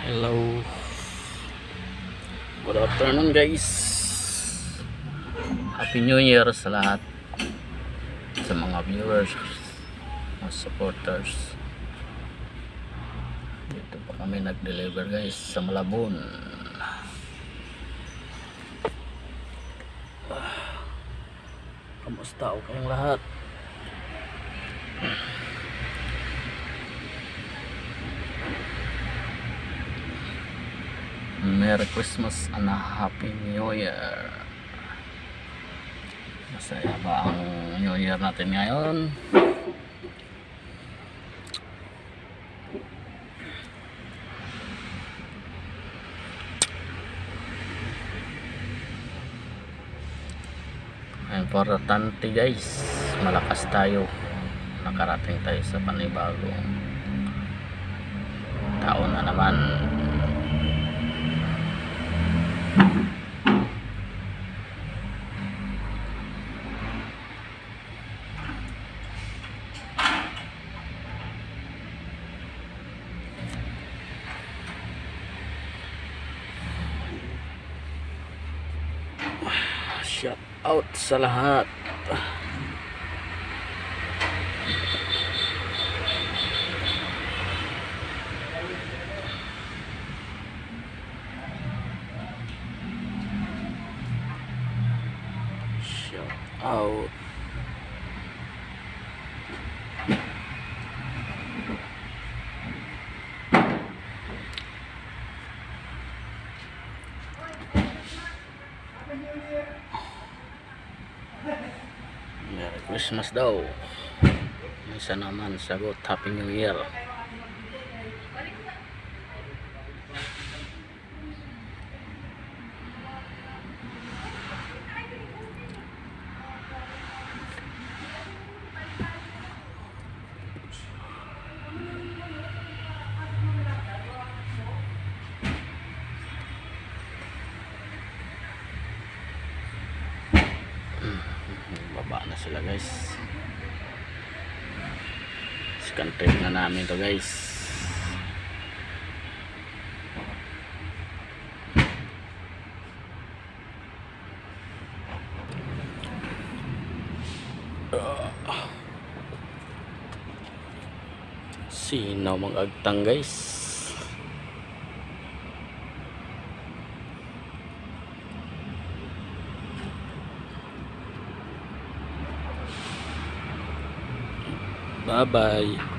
Hello, good afternoon guys. Happy New Year sa lahat, sa mga viewers, mga supporters. Dito pa kami nag-deliver guys sa Malabon. Kamusta o kayong lahat? Merry Christmas and a Happy New Year. Masaya ba ang New Year natin ngayon? Importante guys, malakas tayo. Nakarating tayo sa panibagong taon na naman. Shout out sa lahat. Shout out. Merry Christmas daw. May isa naman sagot, Happy New Year. Baba na sila guys. Second trip na namin to guys. Sino mag-agtang guys? Bye bye.